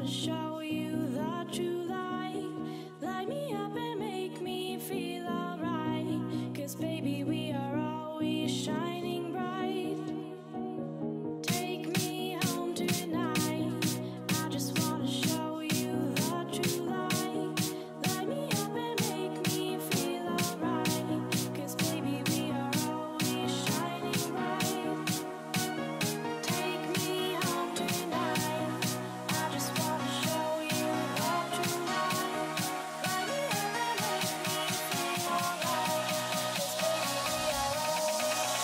wanna show you the true light. Light me up and make me feel alright. 'Cause baby, we are always shining bright. Take me home tonight. I just wanna show you the true light. Light me up and make me feel alright. 'Cause baby, we are always shining bright. Take me home tonight. I just wanna show you the true light. Light me up and make me feel alright. 'Cause baby, we are always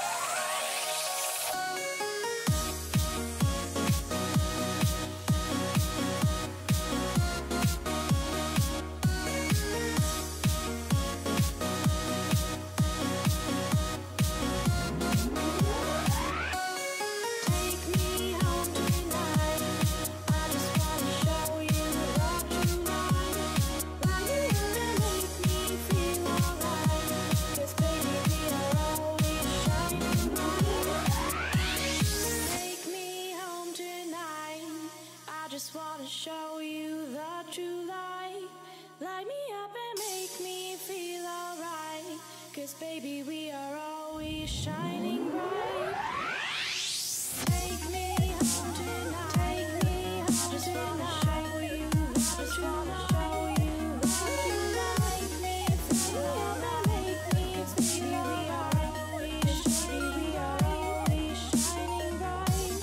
Take me home tonight. I just wanna show you the true light. Light me up and make me feel alright. 'Cause baby, we are always shining bright. Take me home tonight. I just wanna show you the true light. Light me up and make me feel alright. 'Cause baby, we are always shining bright. Take me home tonight. Take me home just wanna show you the true light. The true light. Me feel up and make me feel we are always shining. We are always shining bright.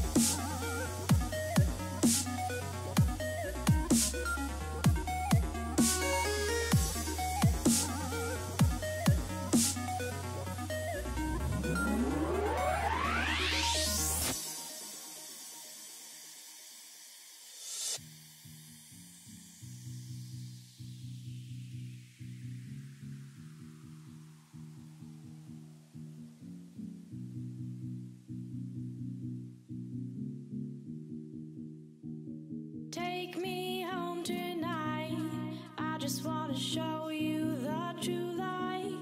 Take me home tonight. I just wanna show you the true light.